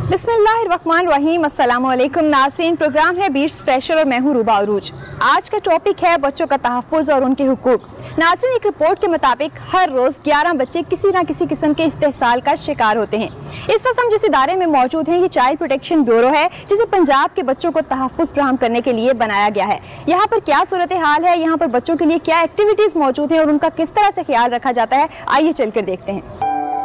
बिस्मिल्लाहिर्रहमानिर्रहीम, अस्सलाम वालेकुम नाज़रीन। प्रोग्राम है बीट स्पेशल और मैं हूँ रुबा अरूज। आज का टॉपिक है बच्चों का तहफ़्फ़ुज़ और उनके हुकूक। नाज़रीन, एक रिपोर्ट के मुताबिक हर रोज़ 11 बच्चे किसी न किसी किस्म के इस्तेहसाल का शिकार होते हैं। इस वक्त हम जिस इदारे में मौजूद हैं ये चाइल्ड प्रोटेक्शन ब्यूरो है, जिसे पंजाब के बच्चों को तहफ़्फ़ुज़ फराहम करने के लिए बनाया गया है। यहाँ पर क्या सूरत हाल है, यहाँ पर बच्चों के लिए क्या एक्टिविटीज़ मौजूद हैं और उनका किस तरह से ख्याल रखा जाता है, आइए चल कर देखते हैं।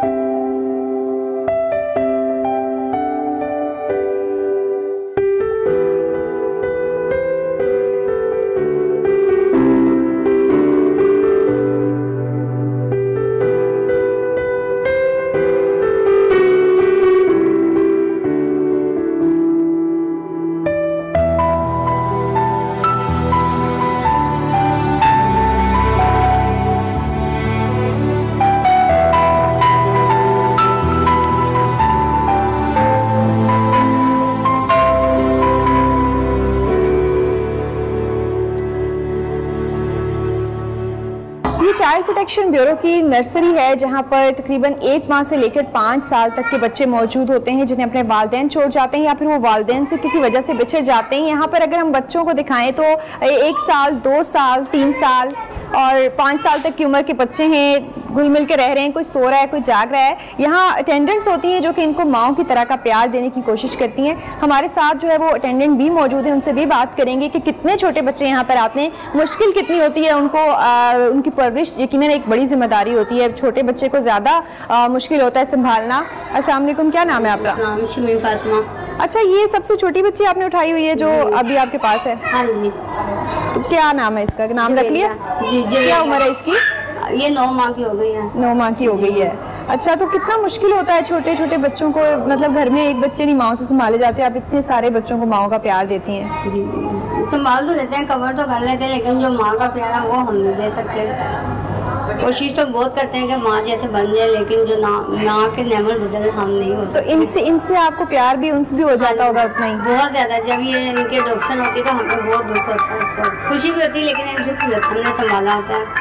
चाइल्ड प्रोटेक्शन ब्यूरो की नर्सरी है, जहां पर तकरीबन 1 माह से लेकर 5 साल तक के बच्चे मौजूद होते हैं, जिन्हें अपने वालिदैन छोड़ जाते हैं या फिर वो वालिदैन से किसी वजह से बिछड़ जाते हैं। यहाँ पर अगर हम बच्चों को दिखाएं तो 1 साल, 2 साल, 3 साल और 5 साल तक की उम्र के बच्चे हैं, घुल मिल के रह रहे हैं, कोई सो रहा है, कोई जाग रहा है। यहाँ अटेंडेंट्स होती हैं जो कि इनको माओ की तरह का प्यार देने की कोशिश करती हैं। हमारे साथ जो है वो अटेंडेंट भी मौजूद है, उनसे भी बात करेंगे कि कितने छोटे बच्चे यहाँ पर आते हैं, मुश्किल कितनी होती है उनको। उनकी परवरिश यकीनन एक बड़ी जिम्मेदारी होती है, छोटे बच्चे को ज़्यादा मुश्किल होता है संभालना। अस्सलाम वालेकुम, क्या नाम है आपका? नाम शमीम फातिमा। अच्छा, ये सबसे छोटी बच्ची आपने उठाई हुई है जो अभी आपके पास है? हाँ जी। तो क्या नाम है इसका? नाम रख लिया? जी जी। क्या उम्र है इसकी? ये 9 माह की हो गई है। 9 माह की हो गई है। अच्छा, तो कितना मुश्किल होता है छोटे छोटे बच्चों को, मतलब घर में एक बच्चे नहीं माओ से संभाले जाते, आप इतने सारे बच्चों को माओ का प्यार देती हैं? जी, संभाल तो लेते हैं, कवर तो कर लेते हैं, लेकिन जो माँ का प्यार है वो हम नहीं दे सकते। कोशिश तो बहुत करते हैं कि माँ जैसे बन जाए, लेकिन जो माँ के नेमल बदल हम नहीं हो सकते। तो इनसे आपको प्यार भी उनसे भी हो जाता होगा उतना ही? बहुत ज़्यादा। जब ये इनकी एडॉप्शन होती है तो हमें बहुत दुख होता है, उस वक्त खुशी भी होती है लेकिन एक दुख भी होता है, हमने संभाला होता है।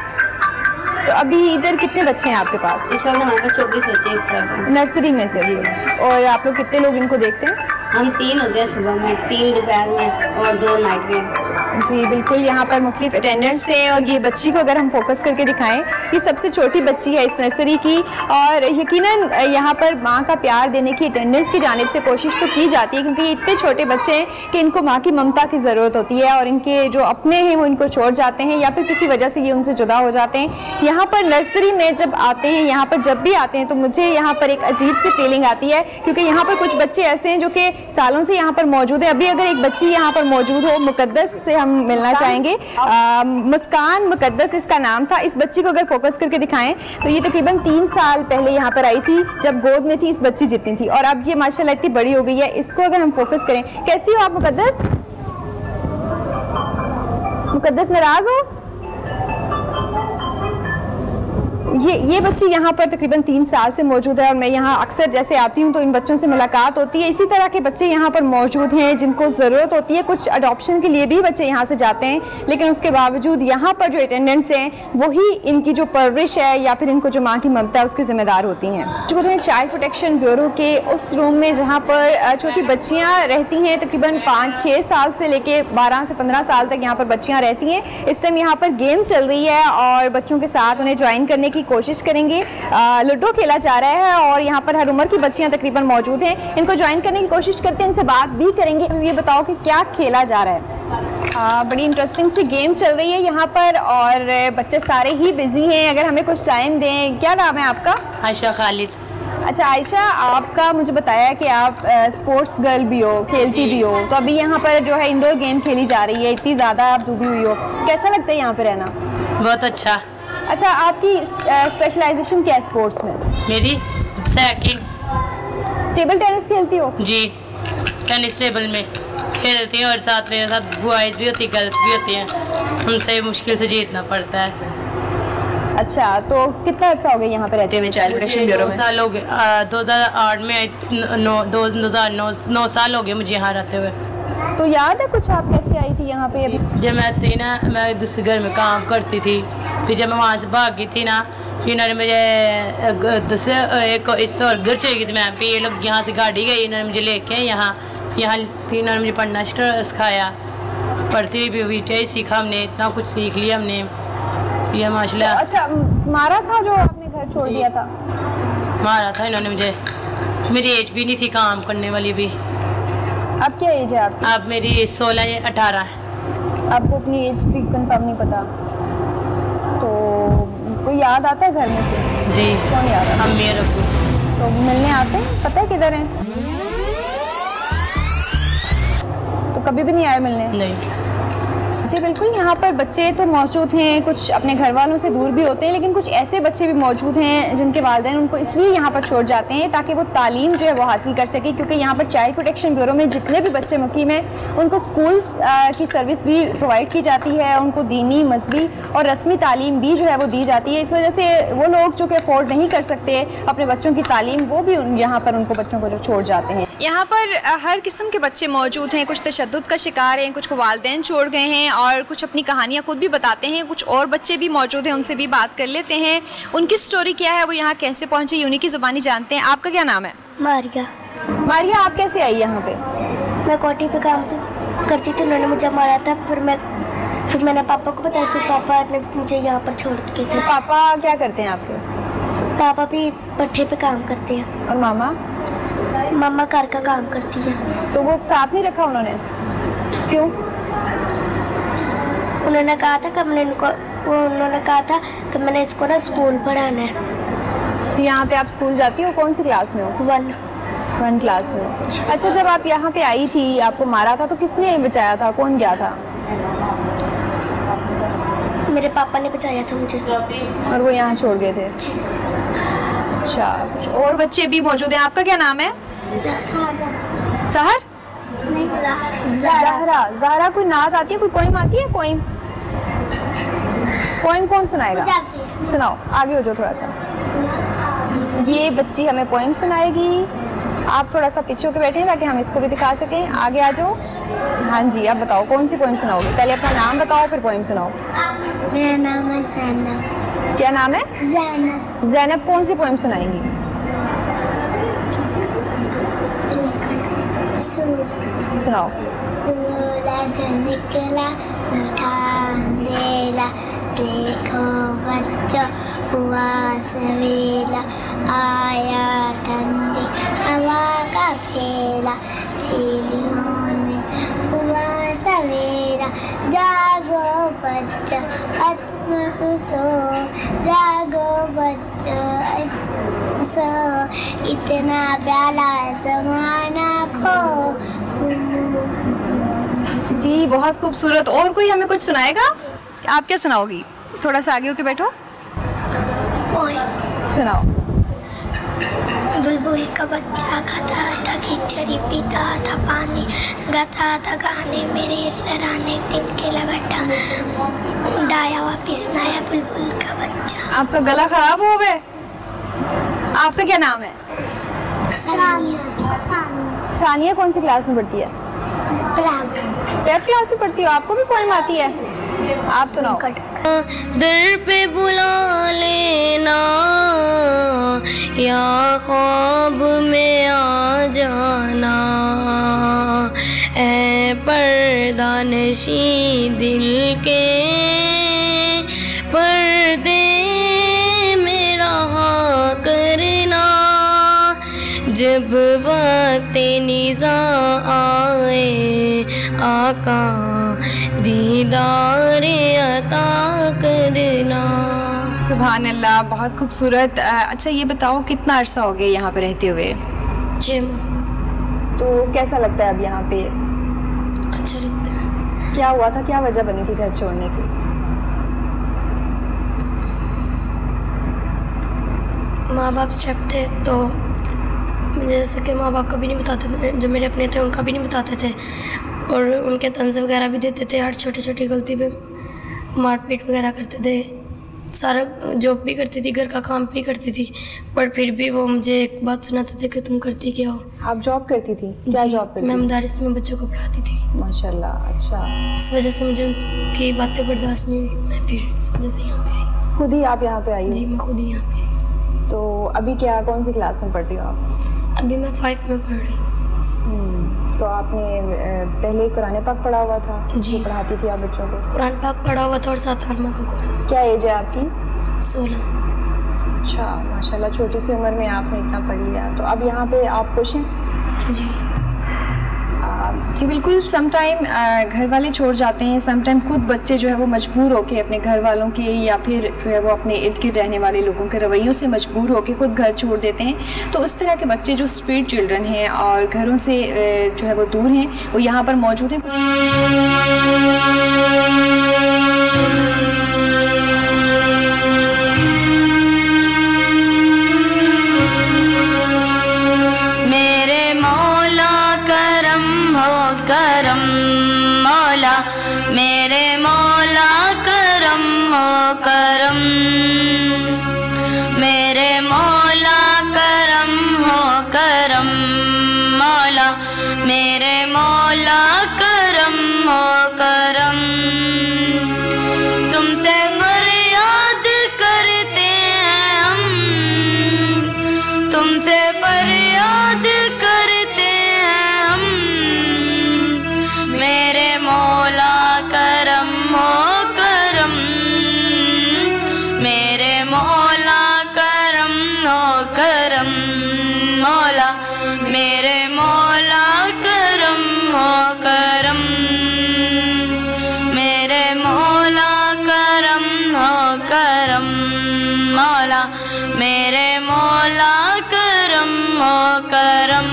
तो अभी इधर कितने बच्चे हैं आपके पास? इस वक्त हमारे पास 24 बच्चे इस तरफ नर्सरी में से। और आप लोग कितने लोग इनको देखते हैं? हम 3 होते हैं, सुबह में 3 दोपहर में और 2 नाइट में। जी बिल्कुल, यहाँ पर मुख्तलिफ अटेंडेंट्स हैं और ये बच्ची को अगर हम फोकस करके दिखाएं, ये सबसे छोटी बच्ची है इस नर्सरी की और यकीनन यहाँ पर माँ का प्यार देने की अटेंडेंट्स की जानिब से कोशिश तो की जाती है, क्योंकि ये इतने छोटे बच्चे हैं कि इनको माँ की ममता की ज़रूरत होती है और इनके जो अपने हैं वो इनको छोड़ जाते हैं या फिर किसी वजह से ये उनसे जुदा हो जाते हैं। यहाँ पर नर्सरी में जब आते हैं, यहाँ पर जब भी आते हैं तो मुझे यहाँ पर एक अजीब सी फीलिंग आती है, क्योंकि यहाँ पर कुछ बच्चे ऐसे हैं जो कि सालों से यहाँ पर मौजूद है। अभी अगर एक बच्ची यहाँ पर मौजूद हो, मुकद्दस से हम मिलना चाहेंगे। मुस्कान मुकद्दस इसका नाम था। इस बच्ची को अगर फोकस करके दिखाएं तो ये तकरीबन 3 साल पहले यहाँ पर आई थी, जब गोद में थी इस बच्ची जितनी थी, और अब ये माशाल्लाह इतनी बड़ी हो गई है। इसको अगर हम फोकस करें, कैसी हो आप मुकद्दस? मुकद्दस नाराज हो? ये बच्ची यहाँ पर तकरीबन 3 साल से मौजूद है और मैं यहाँ अक्सर जैसे आती हूँ तो इन बच्चों से मुलाकात होती है। इसी तरह के बच्चे यहाँ पर मौजूद हैं जिनको ज़रूरत होती है। कुछ अडॉप्शन के लिए भी बच्चे यहाँ से जाते हैं, लेकिन उसके बावजूद यहाँ पर जो अटेंडेंट्स हैं वही इनकी जो परवरिश है या फिर इनको जो माँ की ममता है उसकी जिम्मेदार होती हैं। जो चाइल्ड प्रोटेक्शन ब्यूरो के उस रूम में जहाँ पर छोटी बच्चियाँ रहती हैं, तकरीबन 5-6 साल से लेके 12 से 15 साल तक यहाँ पर बच्चियाँ रहती हैं। इस टाइम यहाँ पर गेम चल रही है और बच्चों के साथ उन्हें ज्वाइन करने की कोशिश करेंगे। लूडो खेला जा रहा है और यहाँ पर हर उम्र की बच्चियाँ तकरीबन मौजूद हैं। इनको ज्वाइन करने की कोशिश करते हैं, इनसे बात भी करेंगे। ये बताओ कि क्या खेला जा रहा है? बड़ी इंटरेस्टिंग सी गेम चल रही है यहाँ पर और बच्चे सारे ही बिजी हैं। अगर हमें कुछ टाइम दें। क्या नाम है आपका? आयशा खालिद। अच्छा आयशा, आपका मुझे बताया कि आप स्पोर्ट्स गर्ल भी हो, खेलती भी हो, तो अभी यहाँ पर जो है इंडोर गेम खेली जा रही है, इतनी ज़्यादा आप डूबी हुई हो, कैसा लगता है यहाँ पर रहना? बहुत अच्छा। अच्छा, आपकी स्पेशलाइजेशन क्या है स्पोर्ट्स में? मेरी साइकिलिंग। टेबल टेनिस खेलती हो? जी, टेनिस टेबल में खेलती हैं और साथ मेरे साथ बॉयज़ भी होती है, गर्ल्स भी होती हैं, हमसे मुश्किल से जीतना पड़ता है। अच्छा, तो कितना अर्सा हो गया यहाँ पे रहते हुए चाइल्ड प्रोटेक्शन ब्यूरो में? 2 साल हो गए। 2008 में 9 साल हो गए मुझे यहाँ रहते हुए। तो याद है कुछ आप कैसे आई थी यहाँ पे अभी? जब मैं थी ना, मैं दूसरे घर में काम करती थी, फिर जब मैं वहाँ से भागी थी ना, फिर इन्होंने मुझे दूसरे एक इस और घर चली गई थी मैं, फिर ये लोग यहाँ से गाड़ी गई, इन्होंने मुझे लेके यहाँ फिर इन्होंने मुझे पढ़ना सिखाया, पढ़ती हुई वीटे सीखा हमने, इतना कुछ सीख लिया हमने ये माशाल्लाह। तो अच्छा, मारा था जो आपने घर छोड़ दिया था? मारा था इन्होंने मुझे, मेरी एज भी नहीं थी काम करने वाली भी। अब क्या एज है आपकी? अब मेरी 16 या 18 है। आपको अपनी एज भी कंफर्म नहीं पता? तो कोई याद आता है घर में से? जी। कौन याद आता है? अम्मी और अब्बू। तो मिलने आते हैं? पता है किधर हैं? तो कभी भी नहीं आए मिलने? नहीं। जी बिल्कुल, यहाँ पर बच्चे तो मौजूद हैं, कुछ अपने घर वालों से दूर भी होते हैं, लेकिन कुछ ऐसे बच्चे भी मौजूद हैं जिनके वालिदैन उनको इसलिए यहाँ पर छोड़ जाते हैं ताकि वो तालीम जो है वो हासिल कर सके, क्योंकि यहाँ पर चाइल्ड प्रोटेक्शन ब्यूरो में जितने भी बच्चे मुकीम हैं उनको स्कूल की सर्विस भी प्रोवाइड की जाती है, उनको दीनी, मजहबी और रस्मी तालीम भी जो है वो दी जाती है। इस वजह से वो लोग जो कि अफोर्ड नहीं कर सकते अपने बच्चों की तालीम, वो भी यहाँ पर उनको बच्चों को जो छोड़ जाते हैं। यहाँ पर हर किस्म के बच्चे मौजूद हैं, कुछ तशद्दुद का शिकार हैं, कुछ को वालिदैन छोड़ गए हैं और कुछ अपनी कहानियाँ खुद भी बताते हैं। कुछ और बच्चे भी मौजूद हैं, उनसे भी बात कर लेते हैं, उनकी स्टोरी क्या है, वो यहाँ कैसे पहुँचे, उन्हीं की ज़ुबानी जानते हैं। आपका क्या नाम है? मारिया। मारिया, आप कैसे आई यहाँ पे? मैं कोठी पे काम करती थी, उन्होंने मुझे मारा था, फिर मैंने पापा को बताया, फिर पापा ने मुझे यहाँ पर छोड़ के थे। पापा क्या करते हैं आपके? पापा भी पट्टे पे काम करते हैं। और मामा? मामा घर का काम करती है। तो वो साथ नहीं रखा उन्होंने? क्यों? उन्होंने कहा था कि मैंने इसको ना स्कूल पढ़ाना है। तो यहाँ पे आप स्कूल जाती हो? कौन सी क्लास में हो? 1 क्लास में। अच्छा, जब आप यहाँ पे आई थी, आपको मारा था तो किसने बचाया था, कौन गया था? मेरे पापा ने बचाया था मुझे। और वो यहाँ छोड़ गए थे? अच्छा, कुछ और बच्चे भी मौजूद हैं। आपका क्या नाम है? सहर? ज़हरा। कोई नात आती है, कोई पोइम आती है? पोइम कौन सुनाएगा? सुनाओ, आगे हो जाओ थोड़ा सा। ये बच्ची हमें पोइम सुनाएगी, आप थोड़ा सा पीछे होकर बैठे हैं ताकि हम इसको भी दिखा सकें। आगे आ जाओ। हाँ जी, अब बताओ कौन सी पोइम सुनाओगे? पहले अपना नाम बताओ, फिर पोइम सुनाओ। मेरा नाम है ज़ैनब। क्या नाम है? ज़ैनब। ज़ैनब कौन सी पोइम सुनाएंगी? सुनाओ। सूरज निकला उठा अंधेरा, देखो बच्चों हुआ सवेरा, आया ठंडी हवा का फेरा, चिड़ियों ने हुआ सवेरा, जागो बच्चा तुम सो, जागो बच्चो सो, इतना प्यारा ज़माना खो। जी बहुत खूबसूरत। और कोई हमें कुछ सुनाएगा? आप क्या सुनाओगी? थोड़ा सा आगे होके बैठो, सुनाओ। बुलबुल का बच्चा खाता था खिचड़ी, पीता था पानी, गाता था गाने मेरे सराहने, दिन के लबटा डाया वापिस नया बुलबुल का बच्चा। आपका गला खराब हो गए? आपका क्या नाम है? सानिया। कौन सी क्लास में पढ़ती है? प्रेप क्लास में पढ़ती हो? आपको भी पोएम आती है? आप सुनाओ। दर पे बुला लेना या ख्वाब में आ जाना, ऐ पर्दा नशी दिल के पर्दे में रहा करना, जब वक्त निज़ा आए आका दीदार अता करना। सुभान अल्लाह, बहुत खूबसूरत। अच्छा ये बताओ कितना अरसा हो गया यहाँ पे रहते हुए? 6 माह। तो कैसा लगता है अब यहाँ पे? अच्छा लगता है। क्या हुआ था, क्या वजह बनी थी घर छोड़ने की? माँ बाप स्टेप थे, तो जैसे कि माँ बाप कभी नहीं बताते थे, जो मेरे अपने थे उनका भी नहीं बताते थे, और उनके तंज़ वगैरह भी देते थे, हर छोटी छोटी गलती पे मारपीट वगैरह करते थे, सारा जॉब भी करती थी, घर का काम भी करती थी, पर फिर भी वो मुझे एक बात सुनाते थे कि तुम करती क्या हो। आप जॉब करती थी? क्या जॉब करती? मैं मदारिस में बच्चों को पढ़ाती थी। माशाल्लाह। अच्छा, इस वजह से मुझे उनकी बातें बर्दाश्त नहीं हुई, मैं फिर इस वजह से यहाँ पे आई। खुद ही आप यहाँ पे आई? जी, मैं खुद ही यहाँ पे आई। तो अभी क्या, कौन सी क्लास में पढ़ रही हो आप? अभी मैं 5 में पढ़ रही हूँ। तो आपने पहले कुरान पाक पढ़ा हुआ था? जी, पढ़ाती थी आप बच्चों को? कुरान पाक पढ़ा हुआ था और 7 आलमा का कोर्स। क्या एज है आपकी? 16। अच्छा, माशाल्लाह, छोटी सी उम्र में आपने इतना पढ़ लिया। तो अब यहाँ पे आप खुश हैं? जी जी बिल्कुल। सम टाइम घर वाले छोड़ जाते हैं, सम टाइम खुद बच्चे जो है वो मजबूर होके अपने घर वालों के या फिर जो है वो अपने इर्द गिर्द रहने वाले लोगों के रवैयों से मजबूर होके खुद घर छोड़ देते हैं। तो उस तरह के बच्चे जो स्ट्रीट चिल्ड्रन हैं और घरों से जो है वो दूर हैं, वो यहाँ पर मौजूद हैं। मेरे मौला करम हो करम, मेरे मौला करम हो करम, मौला मेरे मौला करम हो करम। तुमसे फरियाद करते हैं हम, तुमसे फरियाद करते हैं हम, मेरे मौला करम हो करम, मेरे मौला करम हो करम, मौला मेरे मौला करम हो करम, मेरे मौला करम हो करम, मौला मेरे मौला करम हो करम।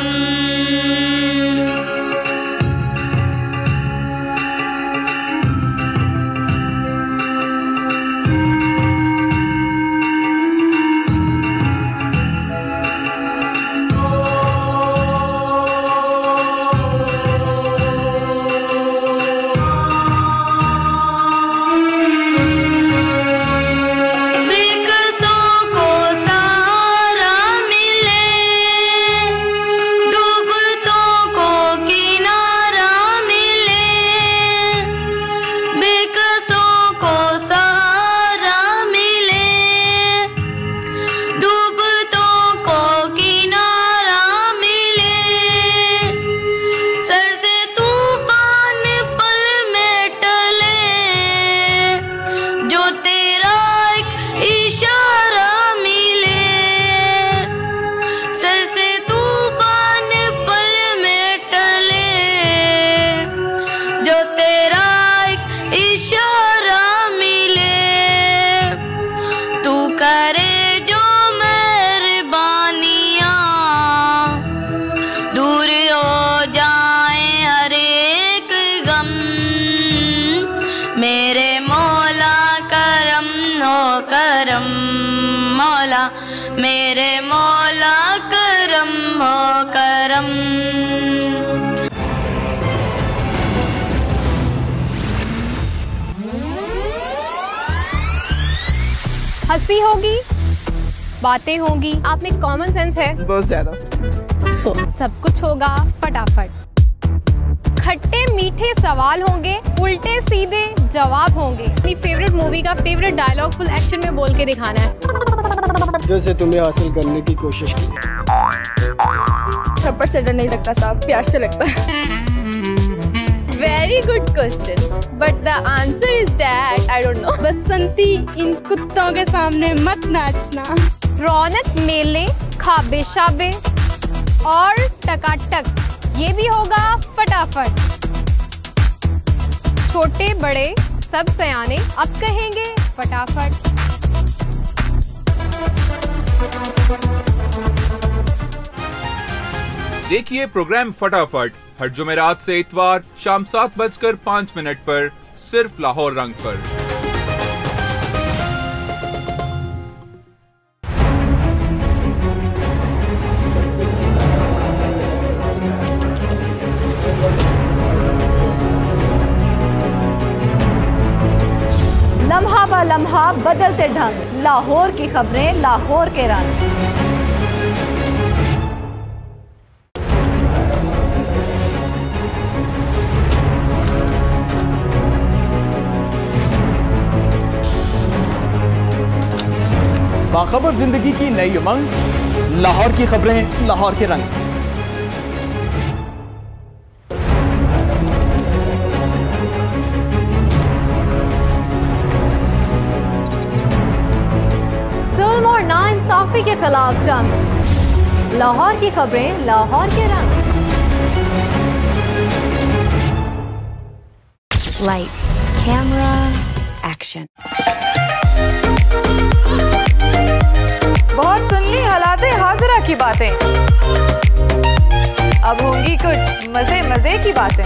करम मौला मेरे मौला करम हो करम। हंसी होगी, बातें होंगी, आप में कॉमन सेंस है बहुत ज्यादा, सब कुछ होगा फटाफट। खट्टे मीठे सवाल होंगे, उल्टे सीधे जवाब होंगे। अपनी फेवरेट मूवी का फेवरेट डायलॉग फुल एक्शन में बोल के दिखाना है। जैसे तुम्हें हासिल करने की कोशिश की। थप्पड़ से डर नहीं लगता साहब, प्यार से लगता है। Very good question, but the answer is that I don't know. Basanti इन कुत्तों के सामने मत नाचना। रौनक मेले, खाबे शाबे और टकाटक, ये भी होगा फटाफट। छोटे बड़े सब सयाने अब कहेंगे फटाफट। देखिए प्रोग्राम फटाफट हर जुमेरात से इतवार शाम 7:05 पर सिर्फ लाहौर रंग पर। लम्हा गुजरता लम्हा बदलते ढंग, लाहौर की खबरें, लाहौर के रंग। बाखबर जिंदगी की नई उमंग, लाहौर की खबरें, लाहौर के रंग। जुल्म और नाइंसाफी के खिलाफ जंग, लाहौर की खबरें, लाहौर के रंग। Lights, camera, action. बहुत सुन ली हालाते हाजिरा की बातें, अब होंगी कुछ मजे मजे की बातें।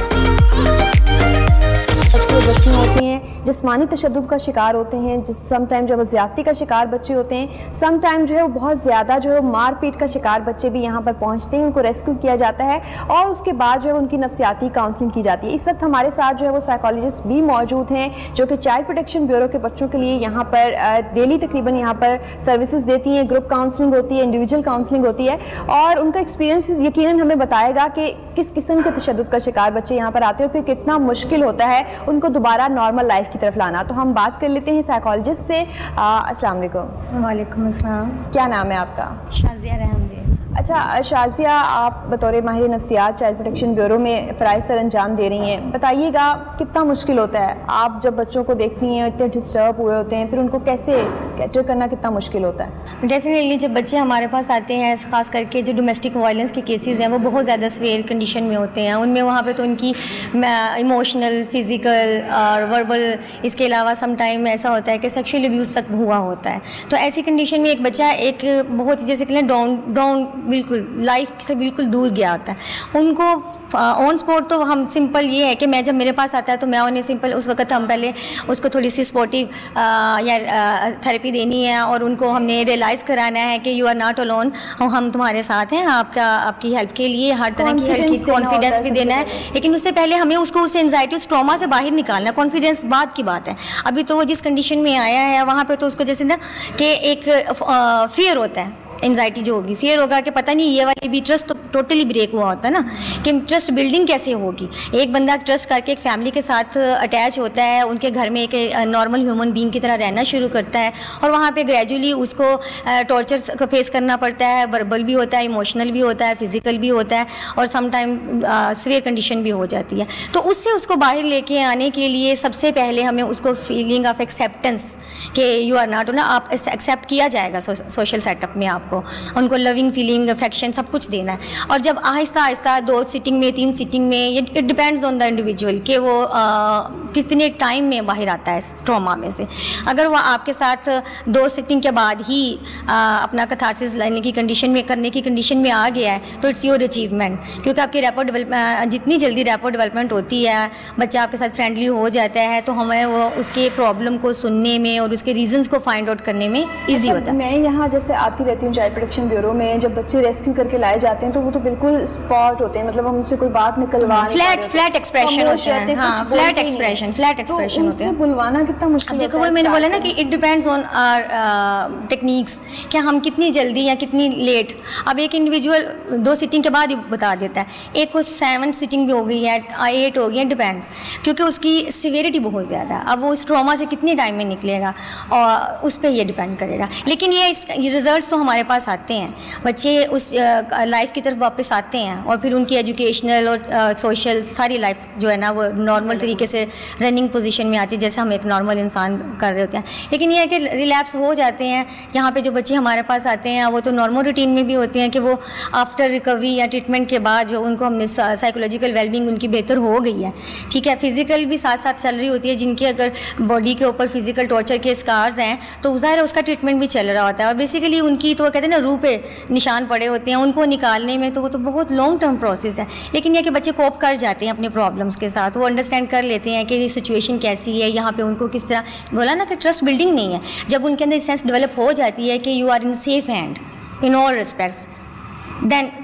बच्चे होते हैं जिस्मानी तशद्दुद का शिकार होते हैं, समटाइम जो है ज़्यादती का शिकार बच्चे होते हैं, समटाइम जो है वो बहुत ज़्यादा जो है मारपीट का शिकार बच्चे भी यहाँ पर पहुँचते हैं, उनको रेस्क्यू किया जाता है और उसके बाद जो है उनकी नफ्सियाती काउंसलिंग की जाती है। इस वक्त हमारे साथ जो है वो साइकोलॉजिस्ट भी मौजूद हैं जो कि चाइल्ड प्रोटेक्शन ब्यूरो के बच्चों के लिए यहाँ पर डेली तकरीबन यहाँ पर सर्विसेज देती हैं। ग्रुप काउंसलिंग होती है, इंडिविजुअल काउंसलिंग होती है और उनका एक्सपीरियंस यकीनन हमें बताएगा कि किस किस्म के तशद्दुद का शिकार बच्चे यहाँ पर आते हैं और फिर कितना मुश्किल होता है उनको दोबारा नॉर्मल लाइफ की तरफ लाना। तो हम बात कर लेते हैं साइकोलॉजिस्ट से। अस्सलाम वालेकुम। वालेकुम अस्सलाम। क्या नाम है आपका? शाजिया रहमदी। अच्छा शाजिया, आप बतौर माहिर नफ्सियात चाइल्ड प्रोटेक्शन ब्यूरो में फ़राइज़ सर अंजाम दे रही हैं, बताइएगा कितना मुश्किल होता है? आप जब बच्चों को देखती हैं इतने डिस्टर्ब हुए होते हैं, फिर उनको कैसे कैटर करना कितना मुश्किल होता है? डेफिनेटली जब बच्चे हमारे पास आते हैं, ख़ास करके जो डोमेस्टिक वायलेंस के केसेस हैं वो बहुत ज़्यादा सीवियर कंडीशन में होते हैं। उनमें वहाँ पे तो उनकी इमोशनल, फिज़िकल और वर्बल, इसके अलावा सम टाइम ऐसा होता है कि सेक्शुअल अब्यूज़ तक हुआ होता है। तो ऐसी कंडीशन में एक बच्चा एक बहुत जैसे कि डाउन बिल्कुल लाइफ से बिल्कुल दूर गया होता है। उनको ऑन स्पॉट तो हम सिंपल ये है कि मैं जब मेरे पास आता है तो मैं उन्हें सिंपल उस वक्त हम पहले उसको थोड़ी सी स्पोर्टिव या थेरेपी देनी है और उनको हमने रियलाइज़ कराना है कि यू आर नॉट अलोन, हम तुम्हारे साथ हैं, आपकी हेल्प के लिए हर तरह की हेल्प की कॉन्फिडेंस भी देना है। लेकिन उससे पहले हमें उसको उस एंजाइटी, उस ट्रॉमा से बाहर निकालना है। कॉन्फिडेंस बाद की बात है। अभी तो वो जिस कंडीशन में आया है वहाँ पर तो उसको जैसे ना कि एक फियर होता है, एंजाइटी जो होगी, फियर होगा कि पता नहीं ये वाली भी ट्रस्ट टोटली ब्रेक हुआ होता है ना, कि ट्रस्ट बिल्डिंग कैसे होगी। एक बंदा ट्रस्ट करके एक फैमिली के साथ अटैच होता है, उनके घर में एक नॉर्मल ह्यूमन बीइंग की तरह रहना शुरू करता है और वहाँ पे ग्रेजुअली उसको टॉर्चर्स को फेस करना पड़ता है। वर्बल भी होता है, इमोशनल भी होता है, फिजिकल भी होता है और सम टाइम सीवियर कंडीशन भी हो जाती है। तो उससे उसको बाहर लेके आने के लिए सबसे पहले हमें उसको फीलिंग ऑफ एक्सेप्टेंस कि यू आर नॉट, ना आप एक्सेप्ट किया जाएगा सोशल सेटअप में, आपको उनको लविंग फीलिंग, अफेक्शन सब कुछ देना है। और जब आहिस्ता आहिस्ता 2 सिटिंग में, 3 सिटिंग में, ये it depends on the individual कि वो कितने टाइम में बाहर आता है इस ट्रॉमा में से। अगर वो आपके साथ 2 सिटिंग के बाद ही अपना कैथारसिस लेने की कंडीशन में, करने की कंडीशन में आ गया है तो इट्स योर अचीवमेंट, क्योंकि आपकी रैपो डेवलपमेंट, जितनी जल्दी रैपो डेवलपमेंट होती है, बच्चा आपके साथ फ्रेंडली हो जाता है तो हमें वो उसके प्रॉब्लम को सुनने में और उसके रीजंस को फाइंड आउट करने में ईजी होता है। मैं यहाँ जैसे आती रहती हूँ चाइल्ड प्रोटेक्शन ब्यूरो में, जब बच्चे रेस्क्यू करके लाए जाते हैं तो वो तो बिल्कुल स्पॉट होते हैं, मतलब हम उनसे कोई बात निकलवा फ्लैट एक्सप्रेशन होते हैं। हाँ, फ्लैट एक्सप्रेशन होते हैं। बुलवाना कितना मुश्किल देखो वही मैंने बोला ना कि it depends on our techniques, कि हम कितनी जल्दी या कितनी लेट। अब एक इंडिविजुअल 2 सिटिंग के बाद ही बता देता है, एक को 7 सिटिंग भी हो गई है, 8 हो गई है, डिपेंड्स, क्योंकि उसकी सिवियरिटी बहुत ज़्यादा है। अब वो उस ट्रॉमा से कितने टाइम में निकलेगा और उस पर ये डिपेंड करेगा। लेकिन ये रिजल्ट्स तो हमारे पास आते हैं, बच्चे उस लाइफ की तरफ वापस आते हैं और फिर उनकी एजुकेशनल और सोशल सारी लाइफ जो है ना वो नॉर्मल तरीके से रनिंग पोजीशन में आती है, जैसे हम एक नॉर्मल इंसान कर रहे होते हैं। लेकिन ये है कि रिलैप्स हो जाते हैं। यहाँ पे जो बच्चे हमारे पास आते हैं वो तो नॉर्मल रूटीन में भी होते हैं कि वो आफ्टर रिकवरी या ट्रीटमेंट के बाद जो उनको हमने साइकोलॉजिकल वेलबींग उनकी बेहतर हो गई है, ठीक है, फिजिकल भी साथ साथ चल रही होती है। जिनके अगर बॉडी के ऊपर फिजिकल टॉर्चर के स्कार्स हैं तो ज़ाहिर है उसका ट्रीटमेंट भी चल रहा होता है और बेसिकली उनकी तो कहते हैं ना रूह पे निशान पड़े होते हैं, उनको निकालने में तो वो तो बहुत लॉन्ग टर्म प्रोसेस है। लेकिन यह कि बच्चे कोप कर जाते हैं अपने प्रॉब्लम्स के साथ, वो अंडरस्टैंड कर लेते हैं कि ये सिचुएशन कैसी है, यहाँ पे उनको किस तरह, बोला ना कि ट्रस्ट बिल्डिंग नहीं है। जब उनके अंदर सेंस डेवलप हो जाती है कि you are in safe hand in all respects, then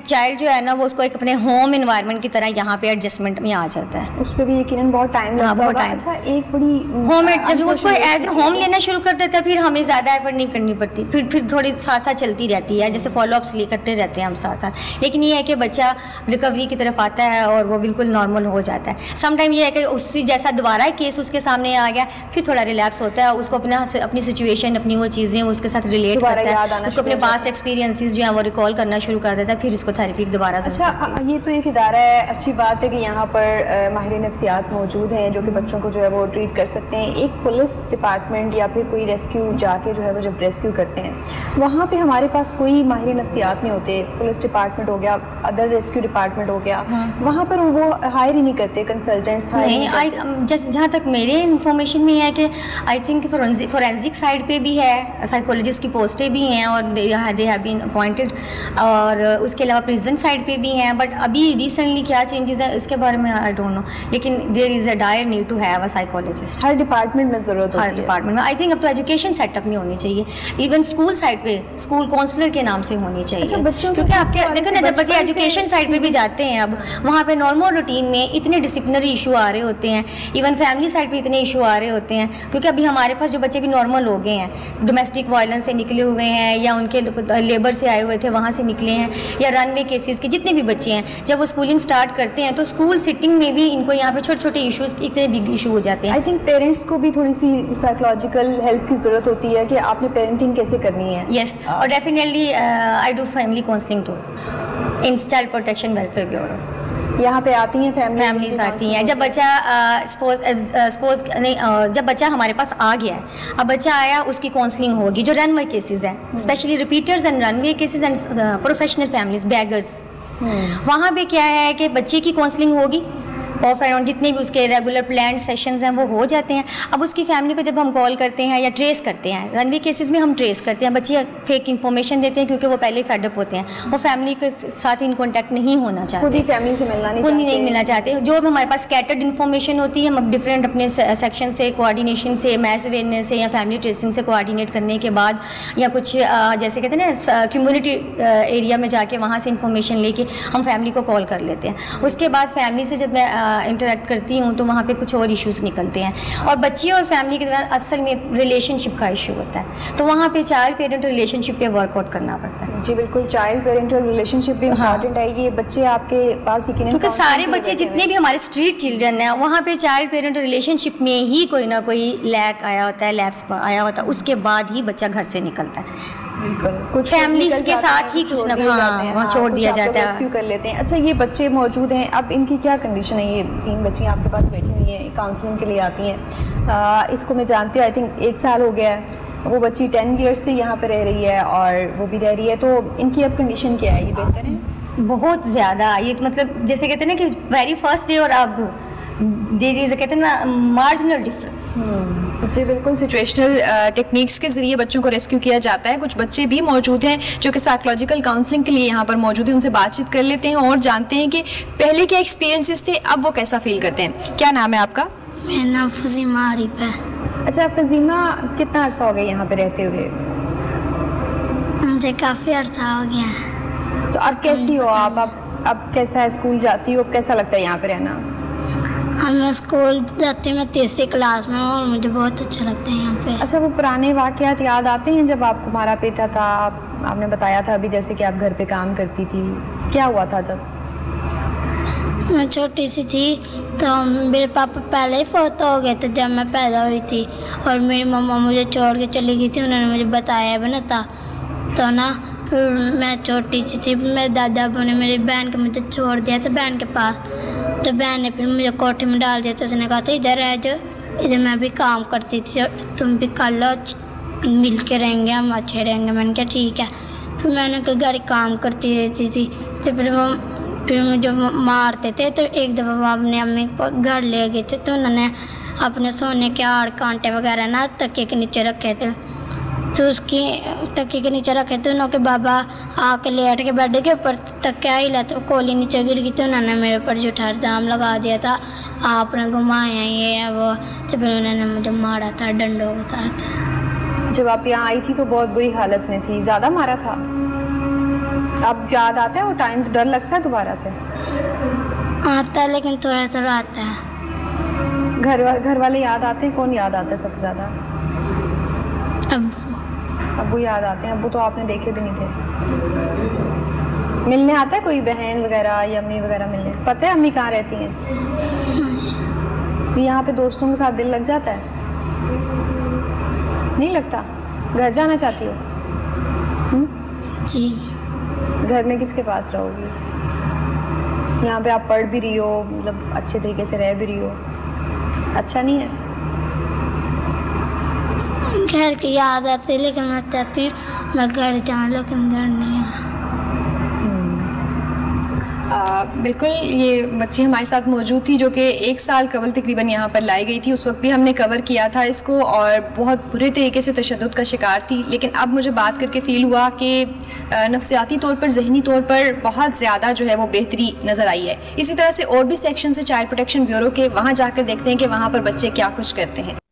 child जो है ना वो उसको एक अपने होम एनवायरनमेंट की तरह यहाँ पे एडजस्टमेंट में आ जाता है। उस पर भी यकीनन बहुत टाइम लगता होगा। अच्छा, एक बड़ी होम जब वो उसको एज ए होम लेना शुरू कर देता है, फिर हमें ज़्यादा एफर्ट नहीं करनी पड़ती, फिर थोड़ी साथ साथ चलती रहती है, जैसे फॉलोअप्स लिए करते रहते हैं हम साथ साथ। लेकिन ये है कि बच्चा रिकवरी की तरफ आता है और वो बिल्कुल नॉर्मल हो जाता है। समटाइम ये है कि उससे जैसा दोबारा केस उसके सामने आ गया, फिर थोड़ा रिलैप्स होता है, उसको अपनी सिचुएशन, अपनी वो चीज़ें उसके साथ रिलेट करता है, उसको अपने पास्ट एक्सपीरियंसेस जो है वो रिकॉल करना शुरू कर देता है, फिर उसको थेरेपी दोबारा। अच्छा, ये तो एक इदारा है, अच्छी बात है कि यहाँ पर माहिर नफ्सियात मौजूद हैं जो कि बच्चों को जो है वो ट्रीट कर सकते हैं। एक पुलिस डिपार्टमेंट या फिर कोई रेस्क्यू जाके जो है वो जब रेस्क्यू करते हैं, वहाँ पे हमारे पास कोई माहिर नफ्सियात नहीं होते। पुलिस डिपार्टमेंट हो गया, अदर रेस्क्यू डिपार्टमेंट हो गया, वहाँ पर वो हायर ही नहीं करते, कंसल्टेंट्स नहीं। जहाँ तक मेरे इन्फॉर्मेशन में है कि आई थिंक फोरेंसिक साइड पे भी है, साइकोलॉजिस्ट की पोस्टें भी हैं और दे हैव बीन अपॉइंटेड, और उसके अलावा प्रिजन साइड पे भी हैं। बट अभी रिसेंटली क्या चेंजेस है इसके बारे में आई डोंट नो, लेकिन there is a dire need to have a psychologist. हर डिपार्टमेंट में ज़रूरत होती है, हर डिपार्टमेंट में। आई थिंक अब तो एजुकेशन सेटअप में होनी चाहिए, इवन स्कूल साइड पे स्कूल काउंसलर के नाम से होनी चाहिए। अच्छा, क्योंकि आपके देखो ना, जब बच्चे एजुकेशन साइड पे भी जाते हैं, अब वहाँ पे नॉर्मल रूटीन में इतने डिसिप्लिनरी इशू आ रहे होते हैं, इवन फैमिली साइड पे इतने इशू आ रहे होते हैं, क्योंकि अभी हमारे पास जो बच्चे भी नॉर्मल हो गए हैं, डोमेस्टिक वायलेंस से निकले हुए हैं या उनके लेबर से आए हुए थे वहाँ से निकले हैं, या रनवे केसेस के जितने भी बच्चे हैं, जब वो स्कूलिंग स्टार्ट करते हैं तो स्कूल सिटिंग में भी इनको यहाँ पे छोटे छोटे इशूज़ इतने बिग इशू हो जाते हैं। आई थिंक पेरेंट्स को भी थोड़ी सी साइकोलॉजिकल हेल्प की ज़रूरत होती है कि आपने पेरेंटिंग कैसे करनी है। यस, और definitely I do family counselling too in child protection welfare bureau. यहाँ पे आती हैं फैमिलीज आती हैं। जब बच्चा सपोज नहीं, जब बच्चा हमारे पास आ गया है, अब बच्चा आया, उसकी काउंसलिंग होगी। जो रनवे केसेस हैं, specially repeaters and runaway cases and professional families, beggars, वहाँ पे क्या है कि बच्चे की काउंसलिंग होगी, ऑफ एंड ऑन जितने भी उसके रेगुलर प्लान सेशंस हैं वो हो जाते हैं। अब उसकी फैमिली को जब हम कॉल करते हैं या ट्रेस करते हैं, रनवे केसेस में हम ट्रेस करते हैं, बच्चे फेक इन्फॉर्मेशन देते हैं क्योंकि वो पहले फेडअप होते हैं, वो फैमिली के साथ इन कॉन्टैक्ट नहीं होना चाहते, खुद ही फैमिली से मिलना चाहते। जो भी हमारे पास स्कैटर्ड इन्फॉर्मेशन होती है, हम डिफरेंट अपने सेक्शन से कोऑर्डिनेशन से, मैस अवेयरनेस से या फैमिली ट्रेसिंग से कोऑर्डिनेट करने के बाद, या कुछ जैसे कहते हैं ना कम्युनिटी एरिया में जाके वहाँ से इन्फॉर्मेशन लेके हम फैमिली को कॉल कर लेते हैं। उसके बाद फैमिली से जब मैं इंटरेक्ट करती हूँ तो वहाँ पे कुछ और इश्यूज़ निकलते हैं, और बच्ची और फैमिली के दरमियान असल में रिलेशनशिप का इशू होता है, तो वहाँ पे चाइल्ड पेरेंट रिलेशनशिप पे वर्कआउट करना पड़ता है। जी बिल्कुल, चाइल्ड पेरेंटल रिलेशनशिप भी इम्पॉर्टेंट है। ये बच्चे आपके पास यकीनन, क्योंकि सारे बच्चे जितने भी हमारे स्ट्रीट चिल्ड्रन हैं, वहाँ पे चाइल्ड पेरेंट रिलेशनशिप में ही कोई ना कोई लैक आया होता है, लैप्स आया होता है, उसके बाद ही बच्चा घर से निकलता है। बिल्कुल, कुछ फैमिलीज के साथ ही कुछ ना वहाँ छोड़ दिया जाता है, रेस्क्यू कर लेते हैं। अच्छा, ये बच्चे मौजूद हैं, अब इनकी क्या कंडीशन है? ये 3 बच्चियाँ आपके पास बैठी हुई हैं, काउंसलिंग के लिए आती हैं। इसको मैं जानती हूँ, आई थिंक 1 साल हो गया है, वो बच्ची 10 ईयर्स से यहाँ पे रह रही है और वो भी रह रही है, तो इनकी अब कंडीशन क्या है? ये बेहतर है? बहुत ज़्यादा। ये मतलब जैसे कहते हैं ना कि वेरी फर्स्ट डे और अब देयर इज़ कहते हैं ना मार्जिनल डिफरेंस। जी बिल्कुल, सिचुएशनल टेक्निक्स के ज़रिए बच्चों को रेस्क्यू किया जाता है। कुछ बच्चे भी मौजूद हैं जो कि साइकोलॉजिकल काउंसलिंग के लिए यहाँ पर मौजूद हैं, उनसे बातचीत कर लेते हैं और जानते हैं कि पहले क्या एक्सपीरियंसेस थे, अब वो कैसा फील करते हैं। क्या नाम है आपका? मेरा नाम फजीमा आरिफ है। अच्छा फजीमा, कितना अर्सा हो गया यहाँ पे रहते हुए? मुझे काफ़ी अर्सा हो गया है। तो अब कैसी हो आप? अब कैसा है, स्कूल जाती हो, अब कैसा लगता है यहाँ पे रहना? मैं स्कूल जाती हूँ, मैं 3री क्लास में हूँ और मुझे बहुत अच्छा लगता है यहाँ पे। अच्छा, वो पुराने वाक़यात याद आते हैं जब आपको मारा पीटा था? आपने बताया था अभी जैसे कि आप घर पे काम करती थी, क्या हुआ था तब? मैं छोटी सी थी तो मेरे पापा पहले ही फौत हो गए थे जब मैं पैदा हुई थी, और मेरी मम्मा मुझे छोड़ के चली गई थी, उन्होंने मुझे बताया भी ना था। तो ना फिर मैं छोटी सी थी, मेरे दादा ने मेरी बहन को मुझे छोड़ दिया था बहन के पास, तो बहन ने फिर मुझे कोठे में डाल दिया था। उसने कहा था इधर रह जाओ, इधर मैं भी काम करती थी, तुम भी कर लो, मिल के रहेंगे, हम अच्छे रहेंगे। मैंने कहा ठीक है। फिर मैंने कई घर काम करती रहती थी, तो फिर मुझे मारते थे। तो एक दफ़ा वो अपने अम्मी को घर ले गए थे, तो उन्होंने अपने सोने के हार कांटे वगैरह ना तकिए के नीचे रखे थे, तो उसकी तकिए के नीचे रखे थे। उन्होंने बाबा आके लेट के बेड के ऊपर तकिया हिला तो कोली नीचे गिर गई, तो उन्होंने मेरे ऊपर झूठा इल्ज़ाम लगा दिया था, आपने घुमाया ये है वो। तो फिर उन्होंने मुझे मारा था डंडों के साथ। जब आप यहाँ आई थी तो बहुत बुरी हालत में थी, ज़्यादा मारा था? अब याद आता है वो टाइम? डर लगता है दोबारा से? आता है लेकिन थोड़ा थोड़ा आता है। घर वाले याद आते हैं? कौन याद आता है सबसे ज़्यादा? अब्बू याद आते हैं। अब्बू तो आपने देखे भी नहीं थे। मिलने आता है कोई बहन वगैरह या अम्मी वगैरह मिलने? पता है अम्मी कहाँ रहती हैं? यहाँ पे दोस्तों के साथ दिल लग जाता है? नहीं लगता? घर जाना चाहती हो? जी। घर में किसके पास रहोगी? यहाँ पे आप पढ़ भी रही हो, मतलब अच्छे तरीके से रह भी रही हो, अच्छा नहीं है? घर की याद आती है लेकिन मैं चाहती हूँ मैं घर जाऊँ, लेकिन घर नहीं है। बिल्कुल, ये बच्ची हमारे साथ मौजूद थी जो कि 1 साल कबल तकरीबन यहाँ पर लाई गई थी। उस वक्त भी हमने कवर किया था इसको और बहुत बुरे तरीके से तशद्दुद का शिकार थी। लेकिन अब मुझे बात करके फ़ील हुआ कि नफ्सियाती तौर पर, जहनी तौर पर बहुत ज़्यादा जो है वो बेहतरी नज़र आई है। इसी तरह से और भी सेक्शन है चाइल्ड प्रोटेक्शन ब्यूरो के, वहाँ जाकर देखते हैं कि वहाँ पर बच्चे क्या कुछ करते हैं।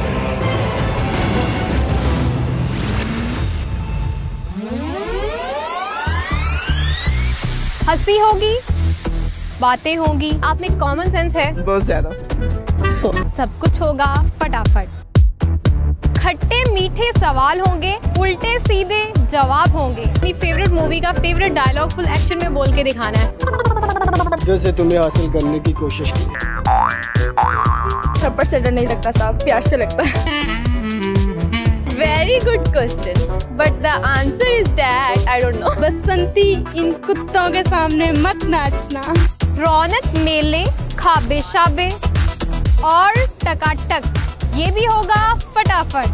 हंसी होगी, बातें होंगी, आप में कॉमन सेंस है बहुत ज्यादा, सब कुछ होगा फटाफट। खट्टे मीठे सवाल होंगे, उल्टे सीधे जवाब होंगे। अपनी फेवरेट मूवी का फेवरेट डायलॉग फुल एक्शन में बोल के दिखाना है। जैसे तुम्हें हासिल करने की कोशिश की। थप्पड़ से डर नहीं लगता साहब, प्यार से लगता है। Very good question, but the answer is that I don't know. बसंती, इन कुत्तों के सामने मत नाचना। रौनक मेले, खाबे शाबे और टकाटक, ये भी होगा फटाफट।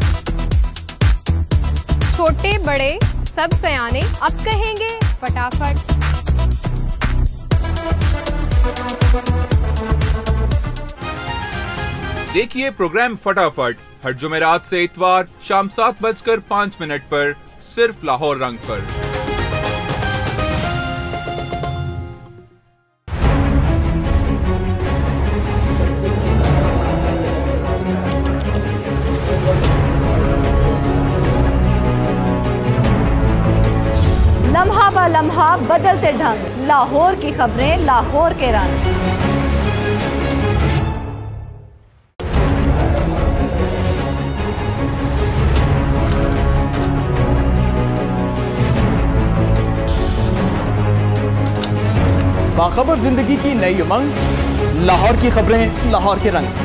छोटे बड़े सब सयाने अब कहेंगे फटाफट। देखिए प्रोग्राम फटाफट हर जुमेरात से इतवार शाम 7:05 पर सिर्फ लाहौर रंग पर। लम्हा बा लम्हा बदलते ढंग, लाहौर की खबरें, लाहौर के रंग। बाखबर जिंदगी की नई उमंग, लाहौर की खबरें, लाहौर के रंग।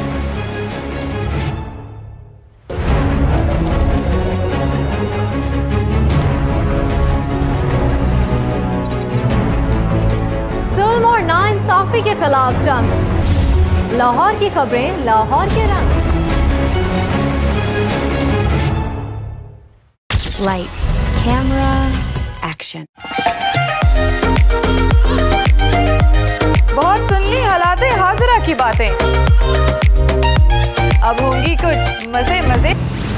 जुल्म और नाइंसाफी के खिलाफ जंग, लाहौर की खबरें, लाहौर के रंग। Lights, camera, action. बहुत सुन ली हालाते हाजिरा की बातें, अब होंगी कुछ मजे मजे।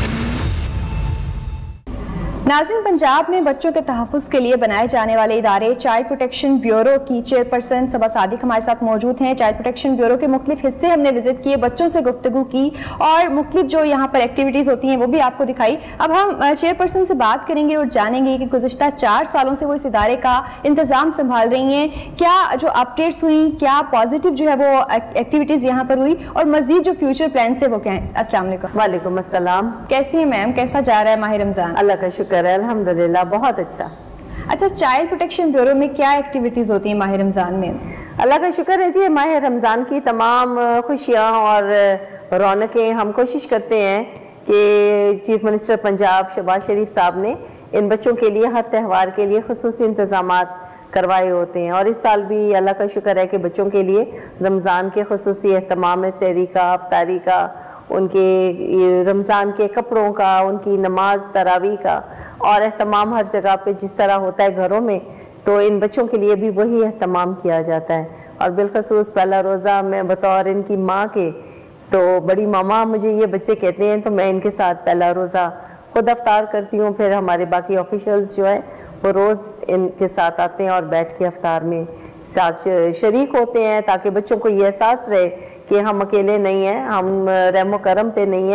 नाज़रीन, पंजाब में बच्चों के तहफ़्फ़ुज़ के लिए बनाए जाने वाले इदारे चाइल्ड प्रोटेक्शन ब्यूरो की चेयरपर्सन सबा सादिक हमारे साथ मौजूद हैं। चाइल्ड प्रोटेक्शन ब्यूरो के मुख्तलिफ हिस्से हमने विजिट किए, बच्चों से गुफ्तगू की और मुख्तलिफ जो यहाँ पर एक्टिविटीज़ होती हैं वो भी आपको दिखाई। अब हम चेयरपर्सन से बात करेंगे और जानेंगे कि गुज़िश्ता 4 सालों से वो इस इदारे का इंतज़ाम संभाल रही हैं, क्या जो अपडेट्स हुई, क्या पॉजिटिव जो है वो एक्टिविटीज़ यहाँ पर हुई और मज़ीद जो फ्यूचर प्लान है वो क्या है। अस्सलाम वालेकुम। वालेकुम अस्सलाम। कैसी है मैम, कैसा जा रहा है माह रमज़ान? अल्लाह का शुक्र है, अल्हम्दुलिल्लाह बहुत अच्छा। अच्छा, चाइल्ड प्रोटेक्शन ब्यूरो में क्या एक्टिविटीज होती हैं माह रमजान में? अल्लाह का शुक्र है जी, माह रमजान की तमाम खुशियाँ और रौनकें हम कोशिश करते हैं कि चीफ मिनिस्टर पंजाब शहबाज शरीफ साहब ने इन बच्चों के लिए हर त्यौहार के लिए खुसूसी इंतजामात करवाए होते हैं और इस साल भी अल्लाह का शुक्र है कि बच्चों के लिए रमज़ान के खुसूसी एहतमाम है, सहरी का, अफ्तारी का, उनके रमज़ान के कपड़ों का, उनकी नमाज तरावी का और एहतमाम हर जगह पे जिस तरह होता है घरों में, तो इन बच्चों के लिए भी वही एहतमाम किया जाता है। और बिलखसूस पहला रोज़ा मैं बतौर इनकी माँ के, तो बड़ी मामा मुझे ये बच्चे कहते हैं, तो मैं इनके साथ पहला रोज़ा खुद अफ्तार करती हूँ। फिर हमारे बाकी ऑफिशियल्स जो है वो रोज़ इनके साथ आते हैं और बैठ के अफ्तार में साथ शरीक होते हैं, ताकि बच्चों को ये एहसास रहे कि हम अकेले नहीं हैं, हम रहमो करम पे नहीं हैं,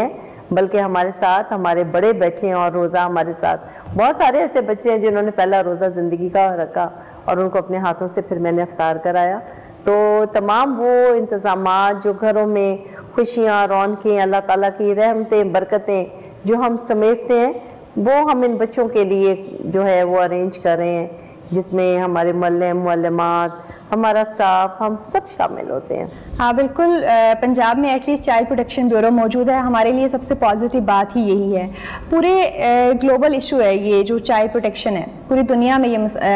बल्कि हमारे साथ हमारे बड़े बैठे हैं और रोज़ा हमारे साथ। बहुत सारे ऐसे बच्चे हैं जिन्होंने पहला रोज़ा ज़िंदगी का रखा और उनको अपने हाथों से फिर मैंने इफ्तार कराया। तो तमाम वो इंतज़ामात जो घरों में खुशियाँ, रौनकें, अल्लाह ताला की रहमतें, बरकतें जो हम समेटते हैं, वो हम इन बच्चों के लिए जो है वो अरेंज कर रहे हैं, जिसमें हमारे मुअल्लिम, मुअल्लिमात, हमारा स्टाफ, हम सब शामिल होते हैं। हाँ बिल्कुल, पंजाब में एटलीस्ट चाइल्ड प्रोटेक्शन ब्यूरो मौजूद है, हमारे लिए सबसे पॉजिटिव बात ही यही है। पूरे ग्लोबल इशू है ये जो चाइल्ड प्रोटेक्शन है, पूरी दुनिया में ये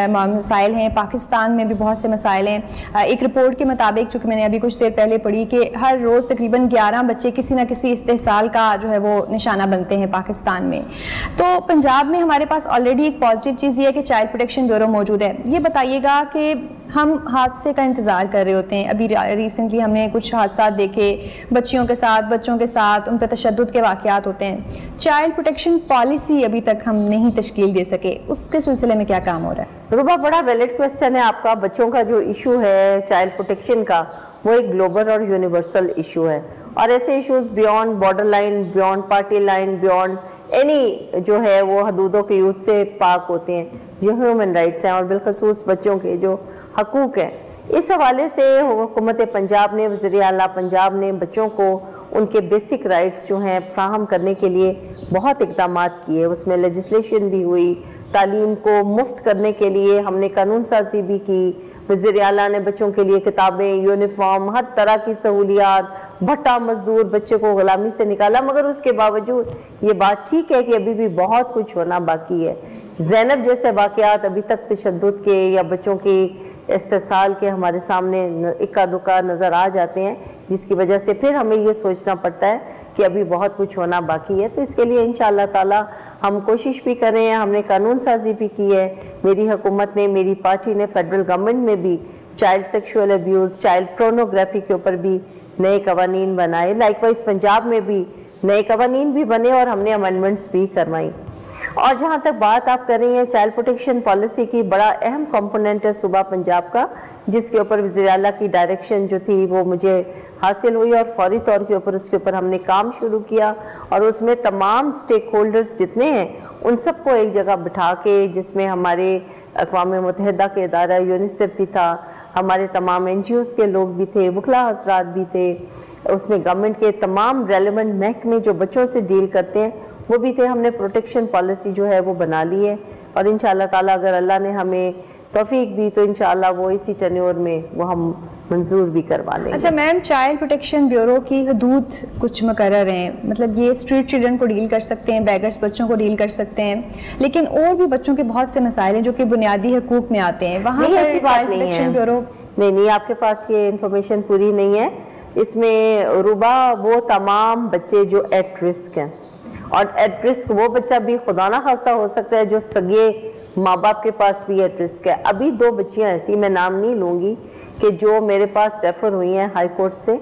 मसाइल हैं, पाकिस्तान में भी बहुत से मसाइल हैं। एक रिपोर्ट के मुताबिक, जो कि मैंने अभी कुछ देर पहले पढ़ी, कि हर रोज़ तकरीबन 11 बच्चे किसी न किसी इस्तेहसाल का जो है वो निशाना बनते हैं पाकिस्तान में। तो पंजाब में हमारे पास ऑलरेडी एक पॉजिटिव चीज़ ये है कि चाइल्ड प्रोटेक्शन ब्यूरो मौजूद है। ये बताइएगा कि हम हादसे का इंतज़ार कर रहे होते हैं, अभी रिसेंटली हमने कुछ हादसा देखे बच्चियों के साथ, बच्चों के साथ, उन पर तशद्दुद के वाक़यात होते हैं। चाइल्ड प्रोटेक्शन पॉलिसी अभी तक हम नहीं तश्कील दे सके, उसके सिलसिले में क्या काम हो रहा है? रुबा, बड़ा वैलिड क्वेश्चन है आपका। बच्चों का जो इशू है चाइल्ड प्रोटेक्शन का, वो एक ग्लोबल और यूनिवर्सल इशू है, और ऐसे issues beyond border line, beyond party line, beyond any जो है वो हदूदों के यूथ से पाक होते हैं, जो ह्यूमन राइट्स हैं और बिलखसूस बच्चों के जो हकूक़ हैं। इस हवाले से हुकूमत पंजाब ने, वज़ीर आला पंजाब ने बच्चों को उनके बेसिक राइट्स जो हैं फ्राहम करने के लिए बहुत इक़दाम किए। उसमें लेजिस्लेशन भी हुई, तालीम को मुफ्त करने के लिए हमने कानून साजी भी की। वज़ीर आला ने बच्चों के लिए किताबें, यूनिफॉर्म, हर तरह की सहूलियात, भट्टा मजदूर, बच्चे को गुलामी से निकाला। मगर उसके बावजूद ये बात ठीक है कि अभी भी बहुत कुछ होना बाकी है। ज़ैनब जैसे वाक़यात अभी तक तशद्दुद के या बच्चों की इस्तेसाल के हमारे सामने इक्का दुक्का नज़र आ जाते हैं, जिसकी वजह से फिर हमें ये सोचना पड़ता है कि अभी बहुत कुछ होना बाकी है। तो इसके लिए इंशाअल्लाह ताला हम कोशिश भी कर रहे हैं, हमने कानून साजी भी की है। मेरी हुकूमत ने, मेरी पार्टी ने फेडरल गवर्नमेंट में भी child sexual abuse, child pornography के ऊपर भी नए कवानीन बनाए। लाइकवाइज पंजाब में भी नए कवानीन भी बने और हमने अमेंडमेंट्स भी करवाई। और जहाँ तक बात आप कर रही हैं चाइल्ड प्रोटेक्शन पॉलिसी की, बड़ा अहम कंपोनेंट है सूबा पंजाब का, जिसके ऊपर वज़ीर आला की डायरेक्शन जो थी वो मुझे हासिल हुई और फौरी तौर के ऊपर उसके ऊपर हमने काम शुरू किया। और उसमें तमाम स्टेक होल्डर्स जितने हैं उन सबको एक जगह बिठा के, जिसमें हमारे अक़वाम मुत्तहिदा के इदारा यूनिसेफ भी था, हमारे तमाम NGOs के लोग भी थे, वकला हज़रात भी थे, उसमें गवर्नमेंट के तमाम रेलेवेंट महकमे जो बच्चों से डील करते हैं वो भी थे। हमने प्रोटेक्शन पॉलिसी जो है वो बना ली है और इंशाअल्लाह ताला अगर अल्लाह ने हमें तौफीक दी तो इंशाअल्लाह वो इसी टेन्योर में वो हम मंजूर भी करवा लेंगे। अच्छा मैम, चाइल्ड प्रोटेक्शन ब्यूरो की हदूद कुछ मुकर्रर हैं, मतलब ये स्ट्रीट चिल्ड्रन को डील कर सकते हैं, बैगर्स बच्चों को डील कर सकते हैं, लेकिन और भी बच्चों के बहुत से मसाइल हैं जो कि बुनियादी हकूक में आते हैं, वहाँ पर ऐसी बात नहीं है। ब्यूरो नहीं, आपके पास ये इंफॉर्मेशन पूरी नहीं है। इसमें रुबा वो तमाम बच्चे जो एट रिस्क हैं, और एट रिस्क वो बच्चा भी खुदा ना खास्ता हो सकता है जो सगे माँ बाप के पास भी एट रिस्क है। अभी 2 बच्चियाँ ऐसी, मैं नाम नहीं लूँगी, कि जो मेरे पास रेफ़र हुई हैं हाई कोर्ट से,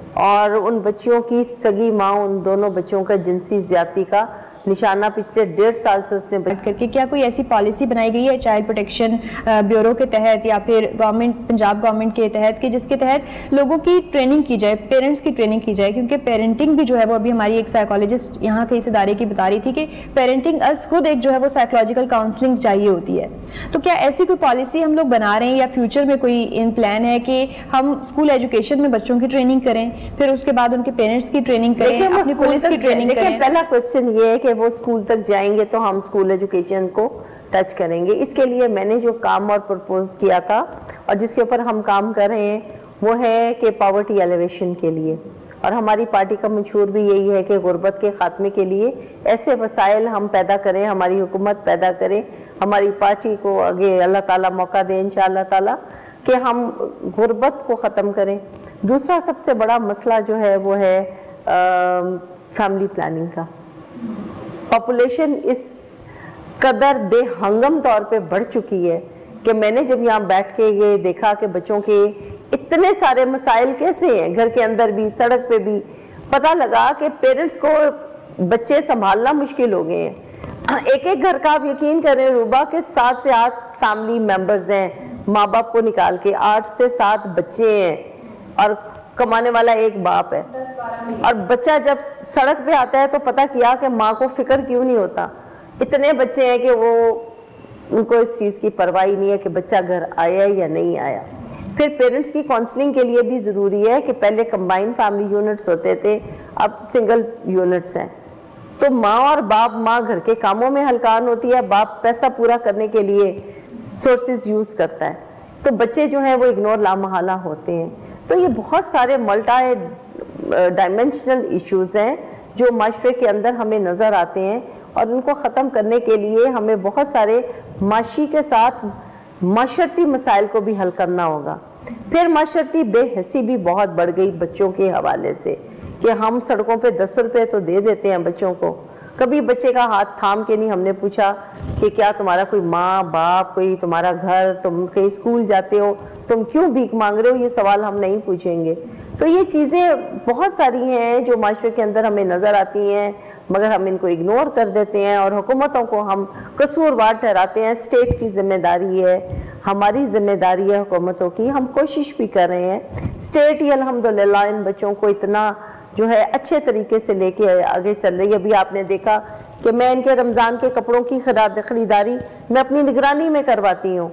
और उन बच्चियों की सगी माँ उन दोनों बच्चों का जिनसी ज़्यादती का निशाना पिछले 1.5 साल से उसने करके। क्या कोई ऐसी पॉलिसी बनाई गई है चाइल्ड प्रोटेक्शन ब्यूरो के तहत या फिर गवर्नमेंट, पंजाब गवर्नमेंट के तहत, कि जिसके तहत लोगों की ट्रेनिंग की जाए, पेरेंट्स की ट्रेनिंग की जाए? क्योंकि पेरेंटिंग भी जो है वो, अभी हमारी एक साइकोलॉजिस्ट यहाँ के इस इदारे की बता रही थी कि पेरेंटिंग अर्ज खुद एक जो है वो साइकोलॉजिकल काउंसलिंग चाहिए होती है। तो क्या ऐसी कोई पॉलिसी हम लोग बना रहे हैं या फ्यूचर में कोई इन प्लान है कि हम स्कूल एजुकेशन में बच्चों की ट्रेनिंग करें, फिर उसके बाद उनके पेरेंट्स की ट्रेनिंग करें, अपनी पुलिस की ट्रेनिंग करें? पहला क्वेश्चन ये है कि वो स्कूल तक जाएंगे तो हम स्कूल एजुकेशन को टच करेंगे। इसके लिए मैंने जो काम और प्रपोज किया था और जिसके ऊपर हम काम कर रहे हैं वो है कि पॉवर्टी एलिवेशन के लिए, और हमारी पार्टी का मंशूर भी यही है कि गुर्बत के खात्मे के लिए ऐसे वसाइल हम पैदा करें, हमारी हुकूमत पैदा करे, हमारी पार्टी को आगे अल्लाह ताला मौका दे इंशाअल्लाह ताला कि हम गुर्बत को ख़त्म करें। दूसरा सबसे बड़ा मसला जो है वो है फैमिली प्लानिंग का। पॉपुलेशन इस कदर बेहंगम तौर पे बढ़ चुकी है कि मैंने जब यहाँ बैठ के ये देखा कि बच्चों के इतने सारे मसाइल कैसे हैं, घर के अंदर भी, सड़क पे भी, पता लगा कि पेरेंट्स को बच्चे संभालना मुश्किल हो गए हैं। एक एक घर का आप यकीन करें रूबा के 7 से 8 फैमिली मेंबर्स हैं, माँ बाप को निकाल के 8 से 7 बच्चे हैं, और कमाने वाला एक बाप है, और बच्चा जब सड़क पे आता है तो पता किया कि माँ को फिक्र क्यों नहीं होता। इतने बच्चे हैं कि वो उनको इस चीज़ की परवाह नहीं है कि बच्चा घर आया या नहीं आया। फिर पेरेंट्स की काउंसलिंग के लिए भी ज़रूरी है कि पहले कंबाइंड फैमिली यूनिट्स होते थे, अब सिंगल यूनिट्स हैं। तो माँ और बाप, माँ घर के कामों में हलकान होती है, बाप पैसा पूरा करने के लिए सोर्सेज यूज़ करता है, तो बच्चे जो हैं वो इग्नोर लामहला होते हैं। तो ये बहुत सारे मल्टी डायमेंशनल इश्यूज़ हैं जो माशरे के अंदर हमें नज़र आते हैं, और उनको ख़त्म करने के लिए हमें बहुत सारे माशी के साथ माशरती मसाइल को भी हल करना होगा। फिर माशरती बेहसी भी बहुत बढ़ गई बच्चों के हवाले से कि हम सड़कों पे 10 रुपये तो दे देते हैं बच्चों को, कभी बच्चे का हाथ थाम के नहीं हमने पूछा कि क्या तुम्हारा कोई माँ बाप, कोई तुम्हारा घर, तुम कहीं स्कूल जाते हो, तुम क्यों भीख मांग रहे हो, ये सवाल हम नहीं पूछेंगे। तो ये चीज़ें बहुत सारी हैं जो माशरे के अंदर हमें नज़र आती हैं, मगर हम इनको इग्नोर कर देते हैं और हुकूमतों को हम कसूरवार ठहराते हैं। स्टेट की जिम्मेदारी है, हमारी जिम्मेदारी है हुकूमतों की, हम कोशिश भी कर रहे हैं। स्टेट ही अल्हम्दुलिल्लाह इन बच्चों को इतना जो है अच्छे तरीके से लेके आगे चल रही है। अभी आपने देखा कि मैं इनके रमज़ान के कपड़ों की खरीदारी मैं अपनी निगरानी में करवाती हूँ।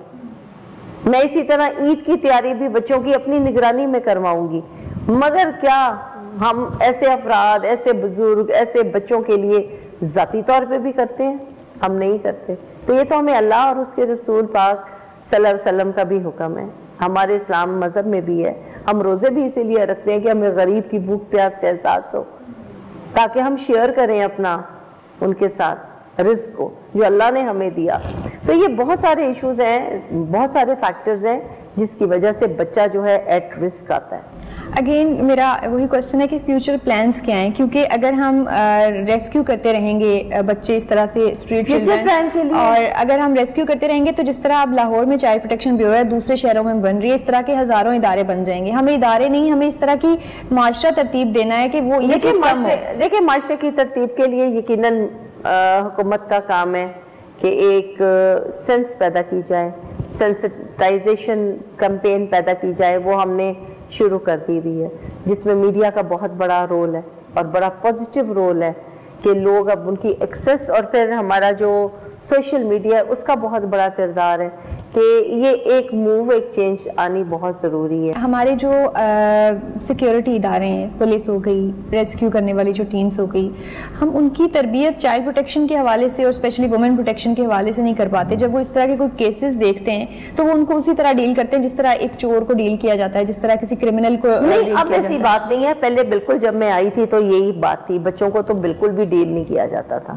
मैं इसी तरह ईद की तैयारी भी बच्चों की अपनी निगरानी में करवाऊंगी। मगर क्या हम ऐसे अफराद, ऐसे बुजुर्ग, ऐसे बच्चों के लिए ज़ाती तौर पे भी करते हैं? हम नहीं करते। तो ये तो हमें अल्लाह और उसके रसूल पाक सल्लल्लाहु अलैहि वसल्लम का भी हुक्म है, हमारे इस्लाम मज़हब में भी है। हम रोज़े भी इसीलिए रखते हैं कि हमें गरीब की भूख प्यास का एहसास हो, ताकि हम शेयर करें अपना उनके साथ रिस्क को जो अल्लाह ने हमें दिया। तो ये बहुत सारे इश्यूज हैं, बहुत सारे फैक्टर्स हैं जिसकी वजह से बच्चा जो है एट रिस्क आता है। अगेन मेरा वही क्वेश्चन है कि फ्यूचर प्लान्स क्या हैं, क्योंकि अगर हम रेस्क्यू करते रहेंगे बच्चे इस तरह से स्ट्रीट चिल्ड्रन के लिए, और अगर हम रेस्क्यू करते रहेंगे तो जिस तरह अब लाहौर में चाइल्ड प्रोटेक्शन ब्यूरो है, दूसरे शहरों में बन रही है, इस तरह के हज़ारों इदारे बन जाएंगे। हमें इदारे नहीं, हमें इस तरह की माशरा तरतीब देना है कि वो ये चीज़ कम हो। देखिए माशरे की तरतीब के लिए यकीनन हुकूमत का काम है कि एक सेंस पैदा की जाए, सेंसिटाइजेशन कैंपेन पैदा की जाए। वो हमने शुरू कर दी हुई है, जिसमें मीडिया का बहुत बड़ा रोल है और बड़ा पॉजिटिव रोल है कि लोग अब उनकी एक्सेस, और फिर हमारा जो सोशल मीडिया है उसका बहुत बड़ा किरदार है कि ये एक मूव, एक चेंज आनी बहुत ज़रूरी है। हमारे जो सिक्योरिटी इदारे हैं, पुलिस हो गई, रेस्क्यू करने वाली जो टीम्स हो गई, हम उनकी तरबियत चाइल्ड प्रोटेक्शन के हवाले से और स्पेशली वुमेन प्रोटेक्शन के हवाले से नहीं कर पाते। जब वो इस तरह के कोई केसेस देखते हैं तो वो उनको उसी तरह डील करते हैं जिस तरह एक चोर को डील किया जाता है, जिस तरह किसी क्रिमिनल को नहीं। अब ऐसी बात नहीं है, पहले बिल्कुल जब मैं आई थी तो यही बात थी, बच्चों को तो बिल्कुल भी डील नहीं किया जाता था।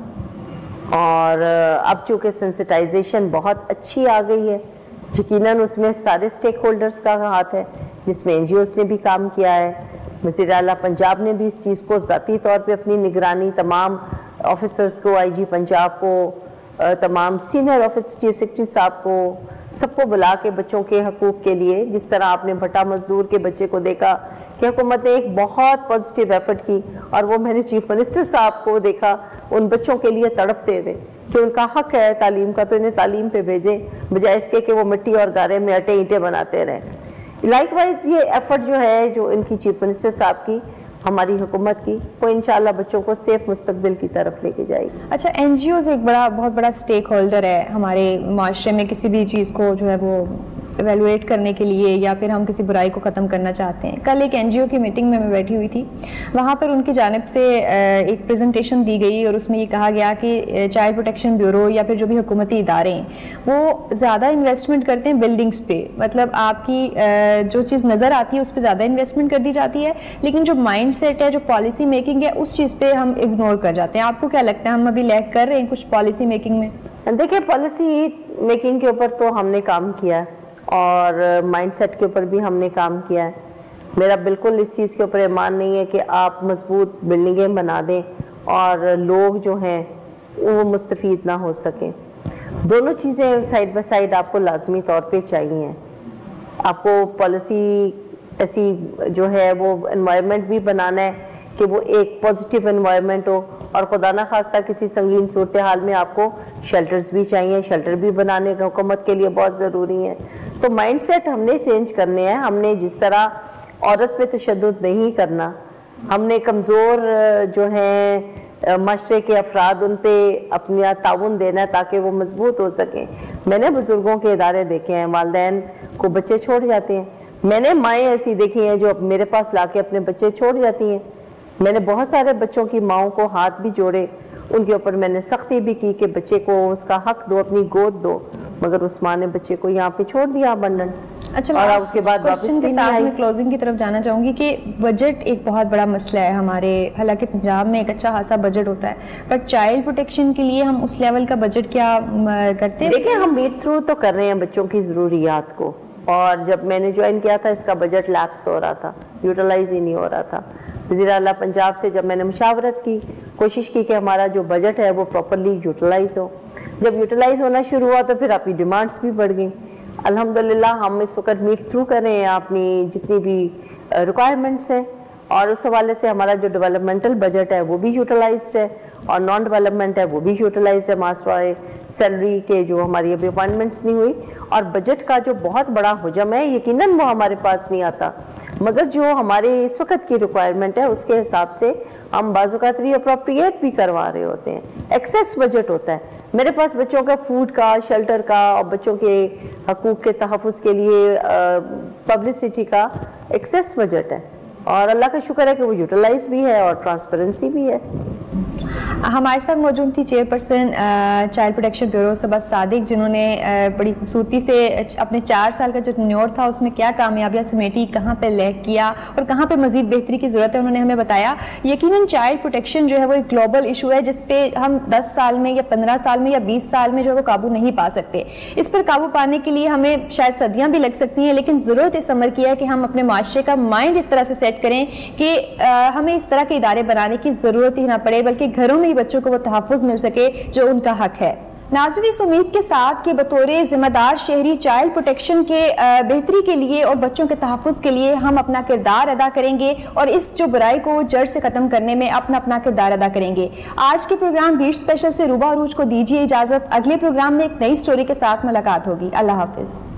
और अब चूँकि सेंसिटाइजेशन बहुत अच्छी आ गई है, यकीनन उसमें सारे स्टेक होल्डर्स का हाथ है, जिसमें NGOs ने भी काम किया है। वज़ीर आला पंजाब ने भी इस चीज़ को ज़ाती तौर पे अपनी निगरानी, तमाम ऑफिसर्स को, IG पंजाब को, तमाम सीनियर ऑफिस चीफ सेक्रेटरी साहब को, सबको बुला के बच्चों के हकूक़ के लिए, जिस तरह आपने भट्टा मजदूर के बच्चे को देखा कि हुकूमत ने एक बहुत पॉजिटिव एफर्ट की, और वो मैंने चीफ मिनिस्टर साहब को देखा उन बच्चों के लिए तड़पते हुए कि उनका हक है तालीम का, तो इन्हें तालीम पे भेजें, बजाय इसके कि वो मिट्टी और गारे में अटे ईंटें बनाते रहें। लाइकवाइज ये एफर्ट जो है जो इनकी चीफ मिनिस्टर साहब की, हमारी हुकूमत की, वो इंशाल्लाह बच्चों को सेफ मुस्तकबिल की तरफ लेके जाएगी। अच्छा, NGOs एक बहुत बड़ा स्टेक होल्डर है हमारे माशरे में, किसी भी चीज़ को जो है वो एवेलुएट करने के लिए, या फिर हम किसी बुराई को ख़त्म करना चाहते हैं। कल एक NGO की मीटिंग में मैं बैठी हुई थी, वहाँ पर उनकी जानिब से एक प्रेजेंटेशन दी गई और उसमें ये कहा गया कि चाइल्ड प्रोटेक्शन ब्यूरो या फिर जो भी हुकूमती इदारे हैं वो ज़्यादा इन्वेस्टमेंट करते हैं बिल्डिंग्स पे, मतलब आपकी जो चीज़ नज़र आती है उस पर ज़्यादा इन्वेस्टमेंट कर दी जाती है, लेकिन जो माइंड सेट है, जो पॉलिसी मेकिंग है, उस चीज़ पर हम इग्नोर कर जाते हैं। आपको क्या लगता है, हम अभी लैग कर रहे हैं कुछ पॉलिसी मेकिंग में? देखिए, पॉलिसी मेकिंग के ऊपर तो हमने काम किया है और माइंडसेट के ऊपर भी हमने काम किया है। मेरा बिल्कुल इस चीज़ के ऊपर ईमान नहीं है कि आप मजबूत बिल्डिंगें बना दें और लोग जो हैं वो मुस्तफ़ीद ना हो सकें। दोनों चीज़ें साइड बाय साइड आपको लाजमी तौर पे चाहिए। आपको पॉलिसी ऐसी जो है वो एनवायरनमेंट भी बनाना है कि वो एक पॉजिटिव एनवायरनमेंट हो, और खुदा ना खास्ता किसी संगीन सूरत हाल में आपको शेल्टर्स भी चाहिए, शेल्टर भी बनाने का हुकूमत के लिए बहुत ज़रूरी है। तो माइंडसेट हमने चेंज करने हैं। हमने जिस तरह औरत पे तशद्दुद नहीं करना, हमने कमज़ोर जो हैं माशरे के अफराद उन पे अपना ताउन देना है ताकि वो मजबूत हो सकें। मैंने बुज़ुर्गों के इदारे देखे हैं, वालिदैन को बच्चे छोड़ जाते हैं, मैंने माएँ ऐसी देखी हैं जो मेरे पास लाके अपने बच्चे छोड़ जाती हैं। मैंने बहुत सारे बच्चों की माओं को हाथ भी जोड़े, उनके ऊपर मैंने सख्ती भी की कि बच्चे को उसका हक दो, अपनी गोद दो, मगर उस माँ ने बच्चे को यहाँ पे छोड़ दिया अबंडन। अच्छा, और उसके बाद क्वेश्चन के साथ मैं क्लोजिंग की तरफ जाना चाहूँगी कि बजट एक बहुत बड़ा मसला है हमारे, हालांकि पंजाब में एक अच्छा खासा बजट होता है, बट चाइल्ड प्रोटेक्शन के लिए हम उस लेवल का बजट क्या करते हैं? देखिए, हम मीट थ्रू तो कर रहे हैं बच्चों की ज़रूरियात को, और जब मैंने ज्वाइन किया था इसका बजट लैप्स हो रहा था, यूटिलाइज ही नहीं हो रहा था। वज़ीर आला पंजाब से जब मैंने मुशावरत की, कोशिश की कि हमारा जो बजट है वो प्रॉपरली यूटिलाइज हो। जब यूटिलाइज होना शुरू हुआ तो फिर आपकी डिमांड्स भी बढ़ गई। अल्हम्दुलिल्लाह हम इस वक्त मीट थ्रू कर रहे हैं अपनी जितनी भी रिक्वायरमेंट्स हैं, और उस हवाले से हमारा जो डेवलपमेंटल बजट है वो भी यूटिलाइज्ड है, और नॉन डेवलपमेंट है वो भी यूटिलाइज्ड है। मास्टर सैलरी के जो हमारी अभी अपॉइंटमेंट्स नहीं हुई, और बजट का जो बहुत बड़ा हुजम है यकीनन वो हमारे पास नहीं आता, मगर जो हमारे इस वक्त की रिक्वायरमेंट है उसके हिसाब से हम बाज़-औक़ात रीअप्रोप्रिएट भी करवा रहे होते हैं। एक्सेस बजट होता है मेरे पास बच्चों का फूड का, शेल्टर का, और बच्चों के हकूक़ के तहफ़्फ़ुज़ के लिए पब्लिसिटी का एक्सेस बजट है, और अल्लाह का शुक्र है कि वो यूटिलाइज भी है और ट्रांसपेरेंसी भी है। हमारे साथ मौजूद थी chairperson child protection bureau Saba Sadiq, जिन्होंने बड़ी खूबसूरती से अपने 4 साल का जो टेन्योर था उसमें क्या कामयाबियाँ समेटी, कहाँ पे लैग किया और कहाँ पे मजीद बेहतरी की ज़रूरत है, उन्होंने हमें बताया। यकीनन चाइल्ड प्रोटेक्शन जो है वो एक ग्लोबल इशू है जिस पे हम 10 साल में या 15 साल में या 20 साल में जो है वो काबू नहीं पा सकते। इस पर काबू पाने के लिए हमें शायद सदियाँ भी लग सकती हैं, लेकिन ज़रूरत इस अमर की है कि हम अपने माशरे का माइंड इस तरह से सेट करें कि हमें इस तरह के इदारे बनाने की ज़रूरत ही ना पड़े, बल्कि घरों में ही बच्चों को वो तहफ़्फ़ुज़ मिल सके जो उनका हक है। नाज़रीन, इस उम्मीद के साथ कि बतौर जिम्मेदार शहरी चाइल्ड प्रोटेक्शन के बेहतरी के लिए और बच्चों के तहफ़्फ़ुज़ के लिए हम अपना किरदार अदा करेंगे और इस जो बुराई को जड़ से ख़त्म करने में अपना किरदार अदा करेंगे। आज के प्रोग्राम बीट स्पेशल से रूबा अरूज को दीजिए इजाज़त। अगले प्रोग्राम में एक नई स्टोरी के साथ मुलाकात होगी। अल्लाह हाफ़िज़।